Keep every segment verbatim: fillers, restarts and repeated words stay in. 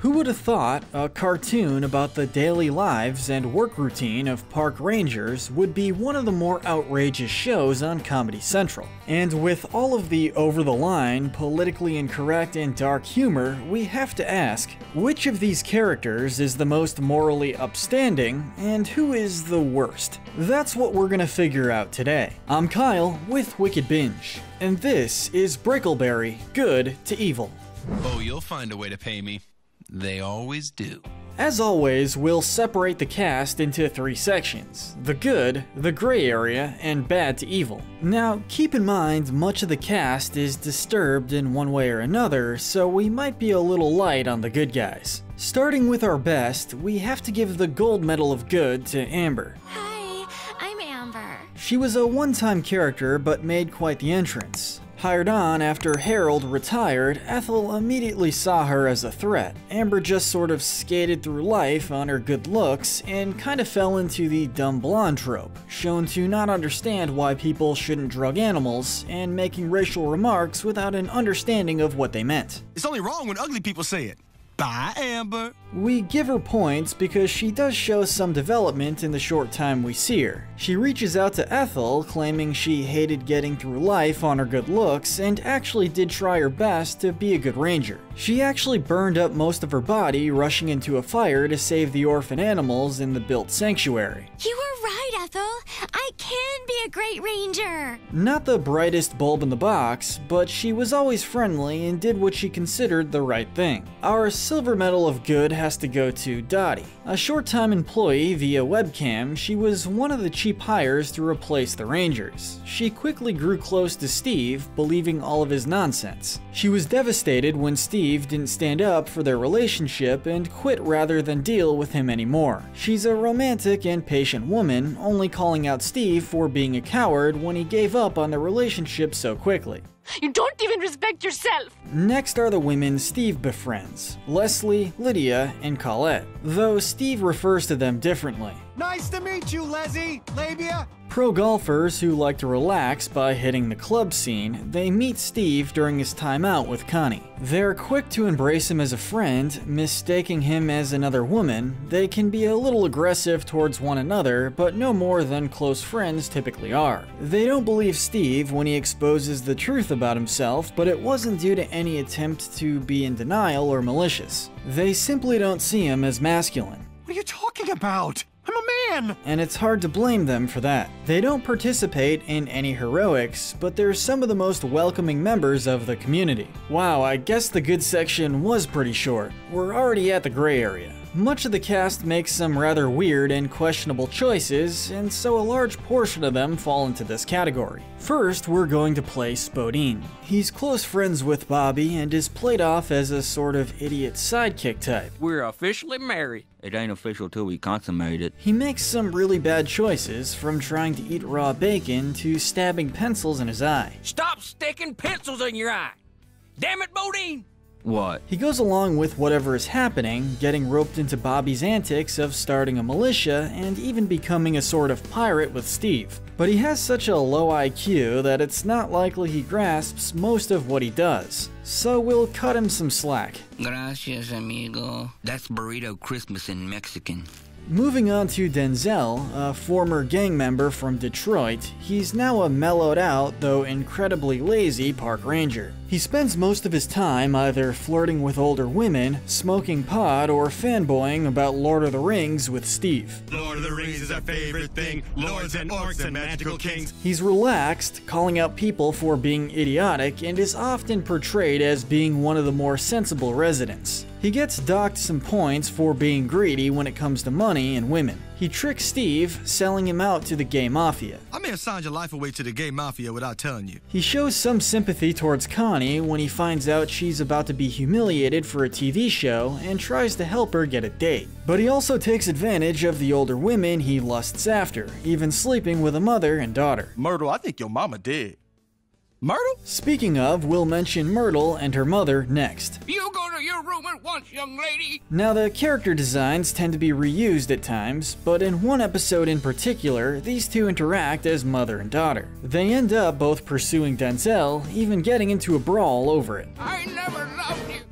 Who would have thought a cartoon about the daily lives and work routine of park rangers would be one of the more outrageous shows on Comedy Central? And with all of the over-the-line, politically incorrect, and dark humor, we have to ask, which of these characters is the most morally upstanding, and who is the worst? That's what we're gonna figure out today. I'm Kyle with Wicked Binge, and this is Brickleberry, Good to Evil. Oh, you'll find a way to pay me. They always do. As always, we'll separate the cast into three sections: the good, the gray area, and bad to evil. Now, keep in mind, much of the cast is disturbed in one way or another, so we might be a little light on the good guys. Starting with our best, we have to give the gold medal of good to Amber. Hi, I'm Amber. She was a one-time character, but made quite the entrance. Hired on after Harold retired, Ethel immediately saw her as a threat. Amber just sort of skated through life on her good looks and kind of fell into the dumb blonde trope, shown to not understand why people shouldn't drug animals and making racial remarks without an understanding of what they meant. It's only wrong when ugly people say it. Bye, Amber. We give her points because she does show some development in the short time we see her. She reaches out to Ethel, claiming she hated getting through life on her good looks and actually did try her best to be a good ranger. She actually burned up most of her body rushing into a fire to save the orphan animals in the built sanctuary. You were right, Ethel. I can be a great ranger. Not the brightest bulb in the box, but she was always friendly and did what she considered the right thing. Our silver medal of good has to go to Dottie. A short-time employee via webcam, she was one of the cheap hires to replace the Rangers. She quickly grew close to Steve, believing all of his nonsense. She was devastated when Steve didn't stand up for their relationship and quit rather than deal with him anymore. She's a romantic and patient woman, only calling out Steve for being a coward when he gave up on their relationship so quickly. You don't even respect yourself! Next are the women Steve befriends: Leslie, Lydia, and Colette, though Steve refers to them differently. Nice to meet you, Leslie. Labia. Pro golfers who like to relax by hitting the club scene, they meet Steve during his time out with Connie. They're quick to embrace him as a friend, mistaking him as another woman. They can be a little aggressive towards one another, but no more than close friends typically are. They don't believe Steve when he exposes the truth about himself, but it wasn't due to any attempt to be in denial or malicious. They simply don't see him as masculine. What are you talking about? I'm a man! And it's hard to blame them for that. They don't participate in any heroics, but they're some of the most welcoming members of the community. Wow, I guess the good section was pretty short. We're already at the gray area. Much of the cast makes some rather weird and questionable choices, and so a large portion of them fall into this category. First, we're going to play Spodine. He's close friends with Bobby and is played off as a sort of idiot sidekick type. We're officially married. It ain't official till we consummate it. He makes some really bad choices, from trying to eat raw bacon to stabbing pencils in his eye. Stop sticking pencils in your eye! Damn it, Bodine! What? He goes along with whatever is happening, getting roped into Bobby's antics of starting a militia and even becoming a sort of pirate with Steve. But he has such a low I Q that it's not likely he grasps most of what he does. So we'll cut him some slack. Gracias, amigo. That's burrito Christmas in Mexican. Moving on to Denzel, a former gang member from Detroit, he's now a mellowed out, though incredibly lazy park ranger. He spends most of his time either flirting with older women, smoking pot, or fanboying about Lord of the Rings with Steve. Lord of the Rings is our favorite thing. Lords and orcs and magical kings. He's relaxed, calling out people for being idiotic, and is often portrayed as being one of the more sensible residents. He gets docked some points for being greedy when it comes to money and women. He tricks Steve, selling him out to the gay mafia. I may have signed your life away to the gay mafia without telling you. He shows some sympathy towards Connie when he finds out she's about to be humiliated for a T V show and tries to help her get a date. But he also takes advantage of the older women he lusts after, even sleeping with a mother and daughter. Myrtle, I think your mama dead. Myrtle? Speaking of, we'll mention Myrtle and her mother next. You go to your room at once, young lady! Now, the character designs tend to be reused at times, but in one episode in particular, these two interact as mother and daughter. They end up both pursuing Denzel, even getting into a brawl over it. I never loved you!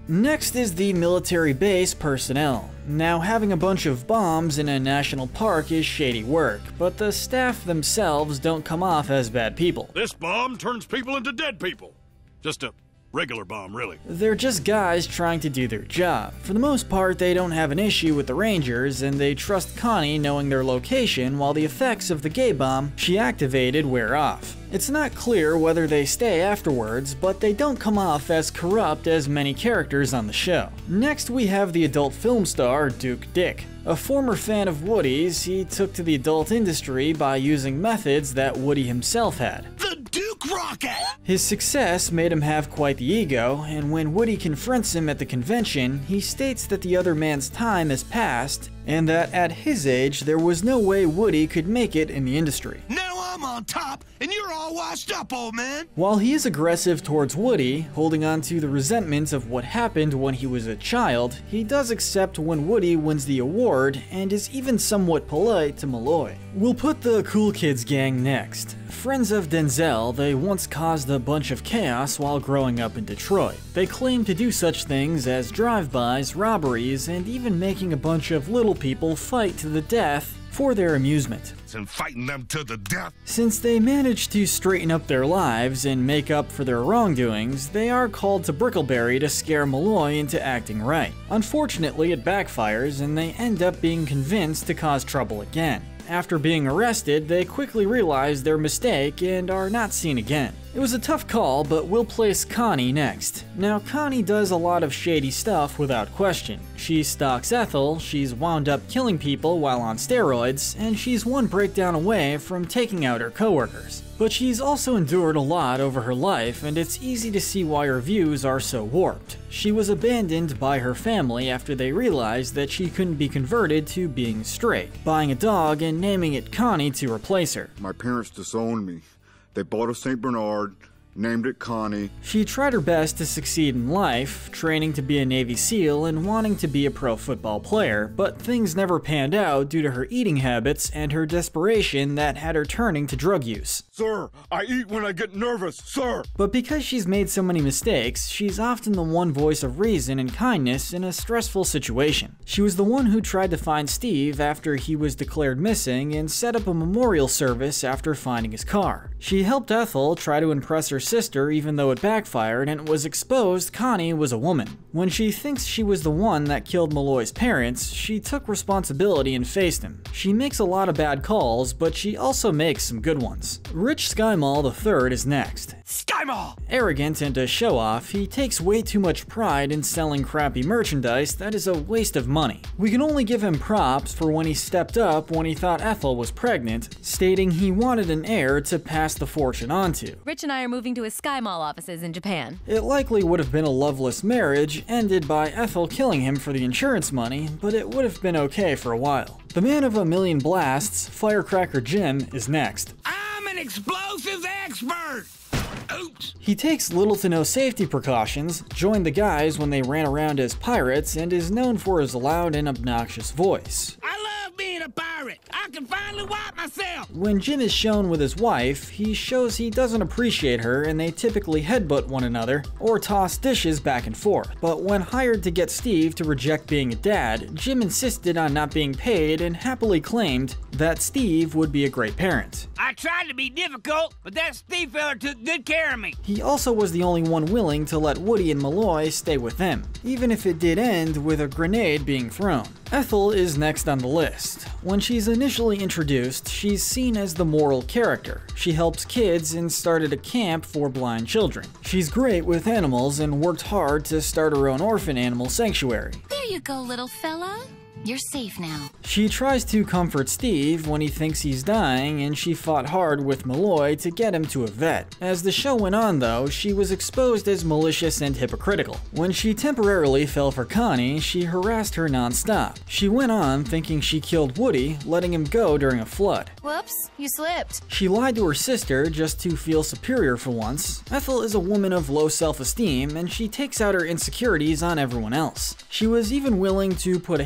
Next is the military base personnel. Now, having a bunch of bombs in a national park is shady work, but the staff themselves don't come off as bad people. This bomb turns people into dead people. Just a regular bomb, really. They're just guys trying to do their job. For the most part, they don't have an issue with the Rangers, and they trust Connie knowing their location while the effects of the gay bomb she activated wear off. It's not clear whether they stay afterwards, but they don't come off as corrupt as many characters on the show. Next, we have the adult film star Duke Dick. A former fan of Woody's, he took to the adult industry by using methods that Woody himself had. The Duke Rocket! His success made him have quite the ego, and when Woody confronts him at the convention, he states that the other man's time has passed, and that at his age, there was no way Woody could make it in the industry. Now I'm on top, and you're all washed up, old man! While he is aggressive towards Woody, holding on to the resentment of what happened when he was a child, he does accept when Woody wins the award, and is even somewhat polite to Malloy. We'll put the Cool Kids gang next. Friends of Denzel, they once caused a bunch of chaos while growing up in Detroit. They claim to do such things as drive-bys, robberies, and even making a bunch of little people fight to the death for their amusement. And fighting them to the death. Since they managed to straighten up their lives and make up for their wrongdoings, they are called to Brickleberry to scare Malloy into acting right. Unfortunately, it backfires and they end up being convinced to cause trouble again. After being arrested, they quickly realize their mistake and are not seen again. It was a tough call, but we'll place Connie next. Now, Connie does a lot of shady stuff without question. She stalks Ethel, she's wound up killing people while on steroids, and she's one breakdown away from taking out her coworkers. But she's also endured a lot over her life, and it's easy to see why her views are so warped. She was abandoned by her family after they realized that she couldn't be converted to being straight, buying a dog and naming it Connie to replace her. My parents disowned me. They bought a Saint Bernard, named it Connie. She tried her best to succeed in life, training to be a Navy SEAL and wanting to be a pro football player, but things never panned out due to her eating habits and her desperation that had her turning to drug use. Sir, I eat when I get nervous, sir! But because she's made so many mistakes, she's often the one voice of reason and kindness in a stressful situation. She was the one who tried to find Steve after he was declared missing and set up a memorial service after finding his car. She helped Ethel try to impress her sister even though it backfired and it was exposed Connie was a woman. When she thinks she was the one that killed Malloy's parents, she took responsibility and faced him. She makes a lot of bad calls, but she also makes some good ones. Rich Skymall the third is next. Skymall! Arrogant and a show-off, he takes way too much pride in selling crappy merchandise that is a waste of money. We can only give him props for when he stepped up when he thought Ethel was pregnant, stating he wanted an heir to pass the fortune on to. Rich and I are moving to his Skymall offices in Japan. It likely would have been a loveless marriage, ended by Ethel killing him for the insurance money, but it would have been okay for a while. The man of a million blasts, Firecracker Jim, is next. I'm an explosives expert! Oops. He takes little to no safety precautions, joined the guys when they ran around as pirates, and is known for his loud and obnoxious voice. I love being a pirate. I can finally wipe myself. When Jim is shown with his wife, he shows he doesn't appreciate her and they typically headbutt one another or toss dishes back and forth. But when hired to get Steve to reject being a dad, Jim insisted on not being paid and happily claimed that Steve would be a great parent. I tried to be difficult, but that Steve fella took good care of me. He also was the only one willing to let Woody and Malloy stay with them, even if it did end with a grenade being thrown. Ethel is next on the list. When she's initially introduced, she's seen as the moral character. She helps kids and started a camp for blind children. She's great with animals and worked hard to start her own orphan animal sanctuary. There you go, little fella. You're safe now. She tries to comfort Steve when he thinks he's dying, and she fought hard with Malloy to get him to a vet. As the show went on though, she was exposed as malicious and hypocritical. When she temporarily fell for Connie, she harassed her non-stop. She went on thinking she killed Woody, letting him go during a flood. Whoops, you slipped. She lied to her sister just to feel superior for once. Ethel is a woman of low self-esteem, and she takes out her insecurities on everyone else. She was even willing to put a hit out on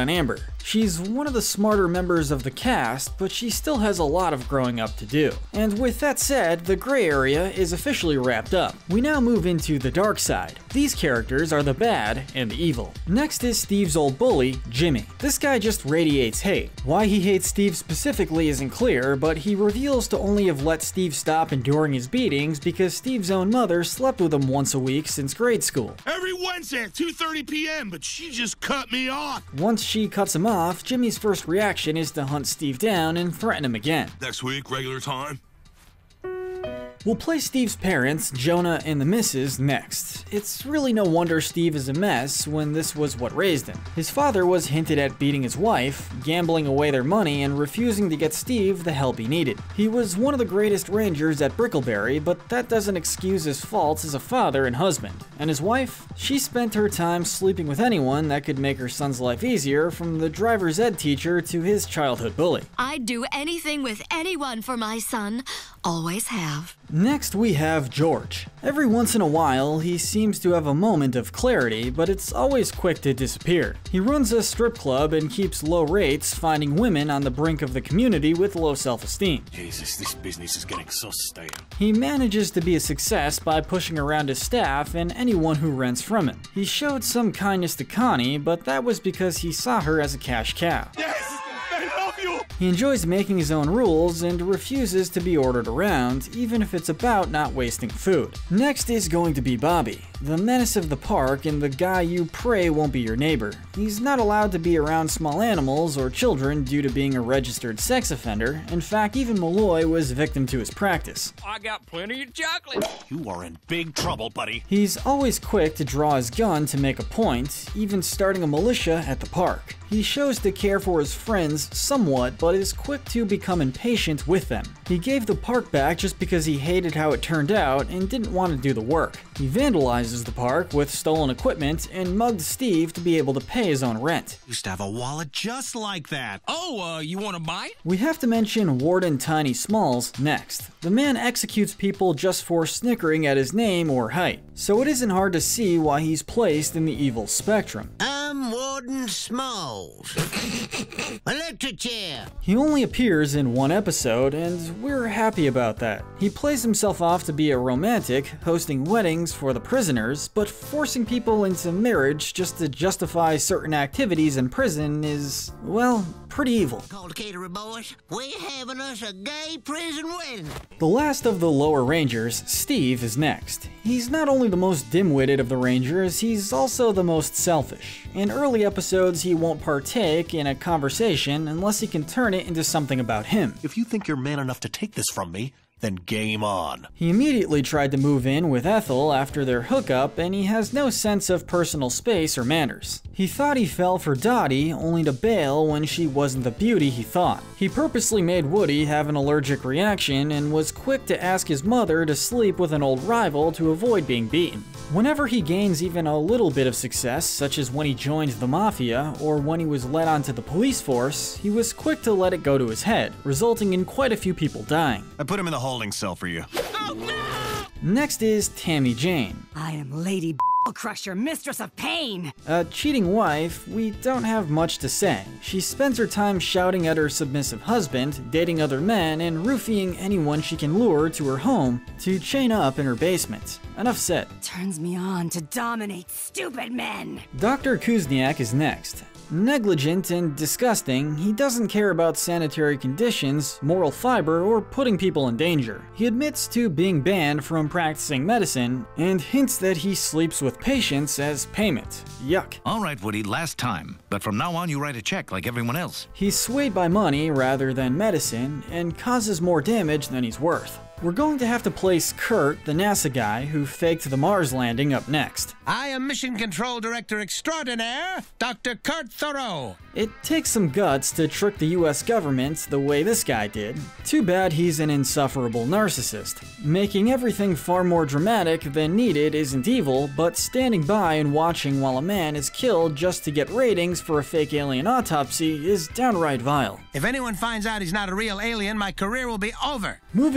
on Amber. She's one of the smarter members of the cast, but she still has a lot of growing up to do. And with that said, the gray area is officially wrapped up. We now move into the dark side. These characters are the bad and the evil. Next is Steve's old bully, Jimmy. This guy just radiates hate. Why he hates Steve specifically isn't clear, but he reveals to only have let Steve stop enduring his beatings because Steve's own mother slept with him once a week since grade school. Every Wednesday at two thirty p m, but she just cut me off. Once she cuts him off, Jimmy's first reaction is to hunt Steve down and threaten him again. Next week, regular time. We'll play Steve's parents, Jonah and the missus, next. It's really no wonder Steve is a mess when this was what raised him. His father was hinted at beating his wife, gambling away their money, and refusing to get Steve the help he needed. He was one of the greatest rangers at Brickleberry, but that doesn't excuse his faults as a father and husband. And his wife? She spent her time sleeping with anyone that could make her son's life easier, from the driver's ed teacher to his childhood bully. I'd do anything with anyone for my son. Always have. Next we have George. Every once in a while he seems to have a moment of clarity, but it's always quick to disappear. He runs a strip club and keeps low rates, finding women on the brink of the community with low self-esteem. Jesus, this business is getting so stale. He manages to be a success by pushing around his staff and anyone who rents from him. He showed some kindness to Connie, but that was because he saw her as a cash cow. Yes! I love you! He enjoys making his own rules and refuses to be ordered around, even if it's about not wasting food. Next is going to be Bobby, the menace of the park and the guy you pray won't be your neighbor. He's not allowed to be around small animals or children due to being a registered sex offender. In fact, even Malloy was victim to his practice. I got plenty of chocolate. You are in big trouble, buddy. He's always quick to draw his gun to make a point, even starting a militia at the park. He shows to care for his friends somewhat, but is quick to become impatient with them. He gave the park back just because he hated how it turned out and didn't want to do the work. He vandalizes the park with stolen equipment and mugged Steve to be able to pay his own rent. Used to have a wallet just like that. Oh, uh, you want to bite? We have to mention Warden Tiny Smalls next. The man executes people just for snickering at his name or height, so it isn't hard to see why he's placed in the evil spectrum. I'm Warden Smalls. Electric chair. He only appears in one episode, and we're happy about that. He plays himself off to be a romantic, hosting weddings for the prisoners, but forcing people into marriage just to justify certain activities in prison is, well, pretty evil. Call the caterer, boys. We're having us a gay prison wedding. The last of the lower rangers, Steve, is next. He's not only the most dim-witted of the rangers, he's also the most selfish. In early episodes, he won't partake in a conversation unless he can turn it into something about him. If you think you're man enough to take this from me, then game on. He immediately tried to move in with Ethel after their hookup, and he has no sense of personal space or manners. He thought he fell for Dottie, only to bail when she wasn't the beauty he thought. He purposely made Woody have an allergic reaction and was quick to ask his mother to sleep with an old rival to avoid being beaten. Whenever he gains even a little bit of success, such as when he joined the Mafia or when he was let onto the police force, he was quick to let it go to his head, resulting in quite a few people dying. I put him in the holding cell for you. Next is Tammy Jane. I am Lady Crusher, mistress of pain. A cheating wife, we don't have much to say. She spends her time shouting at her submissive husband, dating other men, and roofing anyone she can lure to her home to chain up in her basement. Enough said. Turns me on to dominate stupid men. Doctor Kuzniak is next. Negligent and disgusting, he doesn't care about sanitary conditions, moral fiber, or putting people in danger. He admits to being banned from practicing medicine and hints that he sleeps with patients as payment. Yuck. All right, Woody, last time. But from now on, you write a check like everyone else. He's swayed by money rather than medicine and causes more damage than he's worth. We're going to have to place Kurt, the NASA guy who faked the Mars landing, up next. I am Mission Control Director Extraordinaire, Doctor Kurt Thoreau. It takes some guts to trick the U S government the way this guy did. Too bad he's an insufferable narcissist. Making everything far more dramatic than needed isn't evil, but standing by and watching while a man is killed just to get ratings for a fake alien autopsy is downright vile. If anyone finds out he's not a real alien, my career will be over. Moving on, we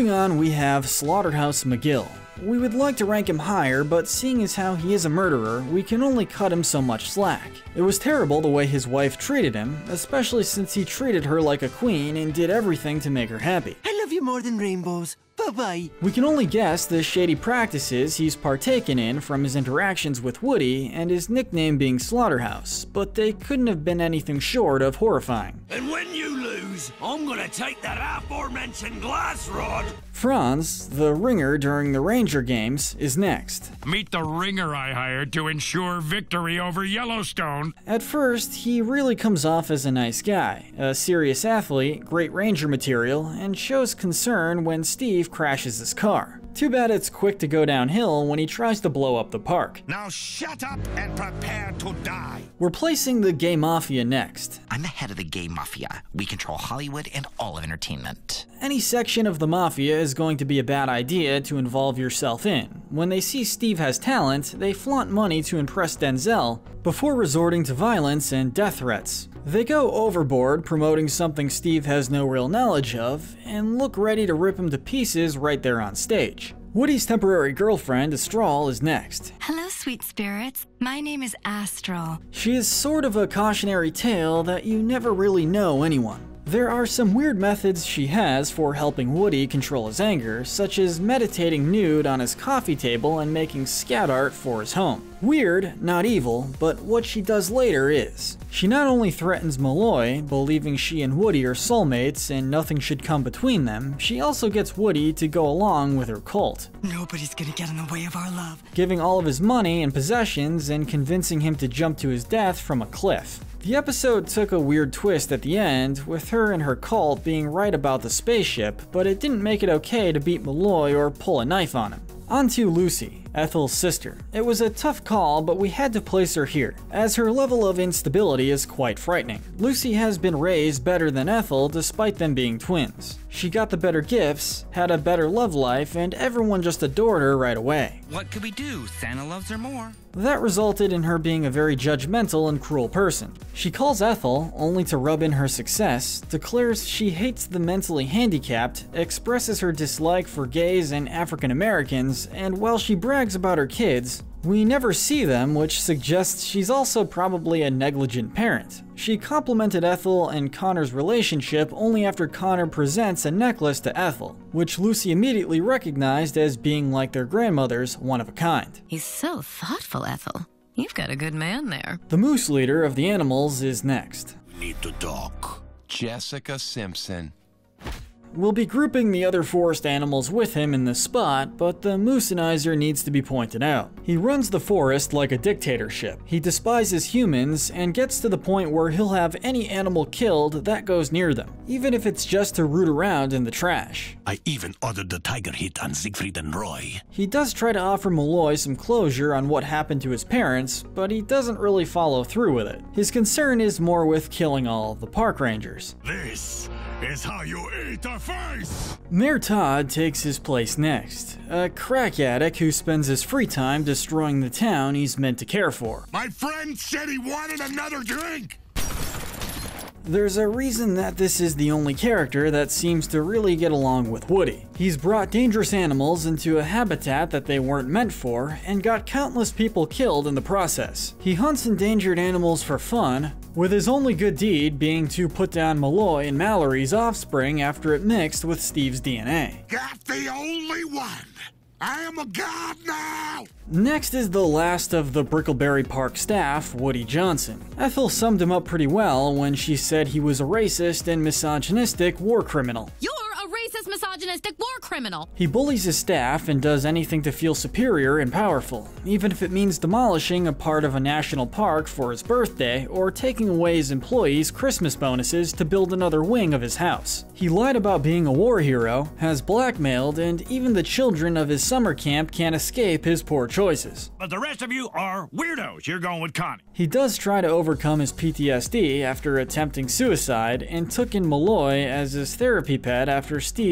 we have Slaughterhouse McGill. We would like to rank him higher, but seeing as how he is a murderer, we can only cut him so much slack. It was terrible the way his wife treated him, especially since he treated her like a queen and did everything to make her happy. I love you more than rainbows. Bye-bye. We can only guess the shady practices he's partaken in from his interactions with Woody and his nickname being Slaughterhouse, but they couldn't have been anything short of horrifying. And when you lose, I'm gonna take that aforementioned glass rod. Franz, the ringer during the Ranger games, is next. Meet the ringer I hired to ensure victory over Yellowstone. At first, he really comes off as a nice guy, a serious athlete, great Ranger material, and shows concern when Steve crashes his car. Too bad it's quick to go downhill when he tries to blow up the park. Now shut up and prepare to die. We're placing the Gay Mafia next. I'm the head of the Gay Mafia. We control Hollywood and all of entertainment. Any section of the Mafia is going to be a bad idea to involve yourself in. When they see Steve has talent, they flaunt money to impress Denzel, before resorting to violence and death threats. They go overboard promoting something Steve has no real knowledge of, and look ready to rip him to pieces right there on stage. Woody's temporary girlfriend, Astral, is next. Hello, sweet spirits. My name is Astral. She is sort of a cautionary tale that you never really know anyone. There are some weird methods she has for helping Woody control his anger, such as meditating nude on his coffee table and making scat art for his home. Weird, not evil, but what she does later is. She not only threatens Malloy, believing she and Woody are soulmates and nothing should come between them, she also gets Woody to go along with her cult. Nobody's gonna get in the way of our love. Giving all of his money and possessions and convincing him to jump to his death from a cliff. The episode took a weird twist at the end, with her and her cult being right about the spaceship, but it didn't make it okay to beat Malloy or pull a knife on him. On to Lucy, Ethel's sister. It was a tough call, but we had to place her here, as her level of instability is quite frightening. Lucy has been raised better than Ethel despite them being twins. She got the better gifts, had a better love life, and everyone just adored her right away. What could we do? Santa loves her more. That resulted in her being a very judgmental and cruel person. She calls Ethel, only to rub in her success, declares she hates the mentally handicapped, expresses her dislike for gays and African Americans, and while she brags about her kids, we never see them, which suggests she's also probably a negligent parent. She complimented Ethel and Connor's relationship only after Connor presents a necklace to Ethel, which Lucy immediately recognized as being like their grandmother's, one of a kind. He's so thoughtful, Ethel. You've got a good man there. The moose leader of the animals is next. Need to talk. Jessica Simpson. We'll be grouping the other forest animals with him in this spot, but the Moosenizer needs to be pointed out. He runs the forest like a dictatorship. He despises humans and gets to the point where he'll have any animal killed that goes near them, even if it's just to root around in the trash. I even ordered the tiger hit on Siegfried and Roy. He does try to offer Malloy some closure on what happened to his parents, but he doesn't really follow through with it. His concern is more with killing all of the park rangers. This is how you eat a face! Mayor Todd takes his place next, a crack addict who spends his free time destroying the town he's meant to care for. My friend said he wanted another drink! There's a reason that this is the only character that seems to really get along with Woody. He's brought dangerous animals into a habitat that they weren't meant for, and got countless people killed in the process. He hunts endangered animals for fun, with his only good deed being to put down Malloy and Mallory's offspring after it mixed with Steve's D N A. Got the only one! I am a god now! Next is the last of the Brickleberry Park staff, Woody Johnson. Ethel summed him up pretty well when she said he was a racist and misogynistic war criminal. You're a racist, misogynistic war criminal! He bullies his staff and does anything to feel superior and powerful, even if it means demolishing a part of a national park for his birthday or taking away his employees' Christmas bonuses to build another wing of his house. He lied about being a war hero, has blackmailed, and even the children of his summer camp can't escape his poor choices. But the rest of you are weirdos. You're going with Connie. He does try to overcome his P T S D after attempting suicide, and took in Malloy as his therapy pet after Steve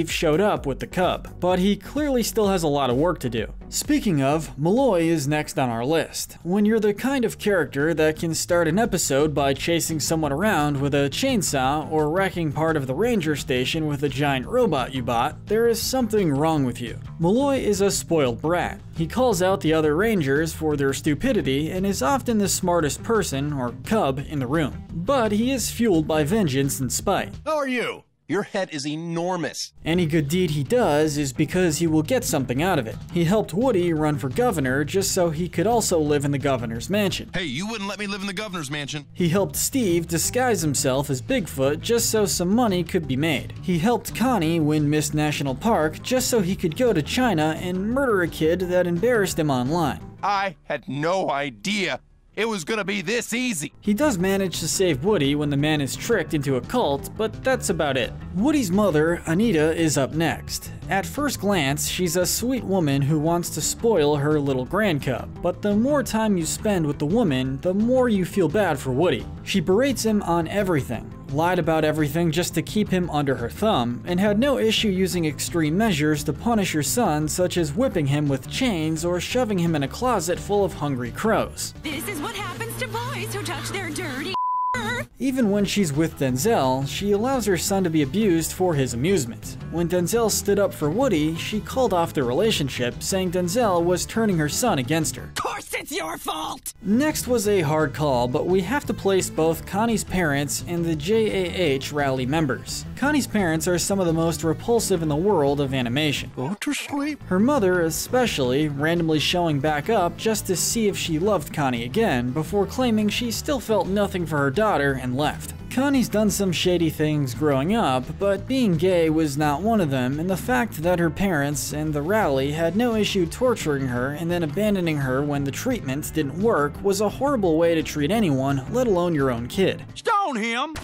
Steve showed up with the cub, but he clearly still has a lot of work to do. Speaking of, Malloy is next on our list. When you're the kind of character that can start an episode by chasing someone around with a chainsaw or wrecking part of the ranger station with a giant robot you bought, there is something wrong with you. Malloy is a spoiled brat. He calls out the other rangers for their stupidity and is often the smartest person, or cub, in the room. But he is fueled by vengeance and spite. How are you? Your head is enormous. Any good deed he does is because he will get something out of it. He helped Woody run for governor just so he could also live in the governor's mansion. Hey, you wouldn't let me live in the governor's mansion. He helped Steve disguise himself as Bigfoot just so some money could be made. He helped Connie win Miss National Park just so he could go to China and murder a kid that embarrassed him online. I had no idea it was gonna be this easy. He does manage to save Woody when the man is tricked into a cult, but that's about it. Woody's mother, Anita, is up next. At first glance, she's a sweet woman who wants to spoil her little grandcub, but the more time you spend with the woman, the more you feel bad for Woody. She berates him on everything, lied about everything just to keep him under her thumb, and had no issue using extreme measures to punish her son, such as whipping him with chains or shoving him in a closet full of hungry crows. This is what happens to boys who touch their dirty Even when she's with Denzel, she allows her son to be abused for his amusement. When Denzel stood up for Woody, she called off the relationship, saying Denzel was turning her son against her. Of course it's your fault! Next was a hard call, but we have to place both Connie's parents and the J A H rally members. Connie's parents are some of the most repulsive in the world of animation. Go to sleep. Her mother especially, randomly showing back up just to see if she loved Connie again, before claiming she still felt nothing for her daughter and left. Connie's done some shady things growing up, but being gay was not one of them, and the fact that her parents and the rally had no issue torturing her and then abandoning her when the treatment didn't work was a horrible way to treat anyone, let alone your own kid. Stone him!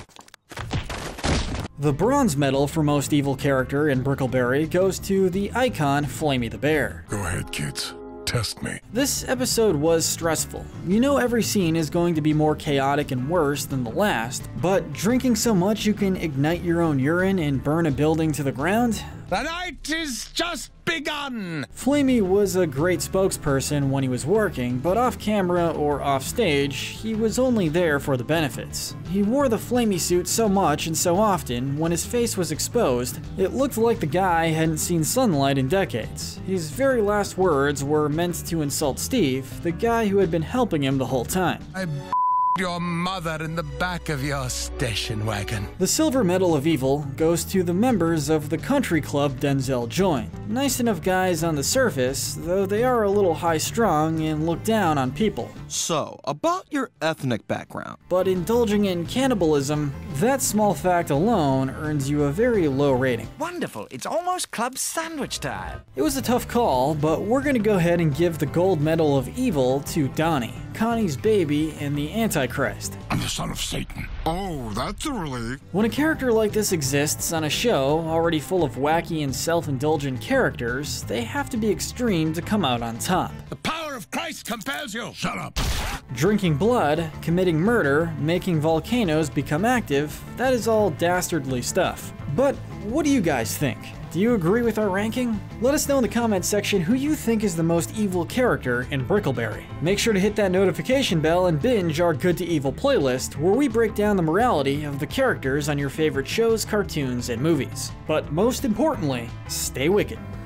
The bronze medal for most evil character in Brickleberry goes to the icon Flamey the Bear. Go ahead, kids. Test me. This episode was stressful. You know every scene is going to be more chaotic and worse than the last, but drinking so much you can ignite your own urine and burn a building to the ground? The night is just begun! Flamey was a great spokesperson when he was working, but off camera or off stage, he was only there for the benefits. He wore the Flamey suit so much and so often, when his face was exposed, it looked like the guy hadn't seen sunlight in decades. His very last words were meant to insult Steve, the guy who had been helping him the whole time. I your mother in the back of your station wagon. The silver medal of evil goes to the members of the country club Denzel joined. Nice enough guys on the surface, though they are a little high-strung and look down on people. So, about your ethnic background. But indulging in cannibalism, that small fact alone earns you a very low rating. Wonderful, it's almost club sandwich time. It was a tough call, but we're gonna go ahead and give the gold medal of evil to Donnie, Connie's baby and the Antichrist. I'm the son of Satan. Oh, that's a relief. When a character like this exists on a show already full of wacky and self-indulgent characters, they have to be extreme to come out on top. The power of Christ compels you. Shut up. Drinking blood, committing murder, making volcanoes become active, that is all dastardly stuff. But what do you guys think? Do you agree with our ranking? Let us know in the comments section who you think is the most evil character in Brickleberry. Make sure to hit that notification bell and binge our Good to Evil playlist, where we break down the morality of the characters on your favorite shows, cartoons, and movies. But most importantly, stay wicked.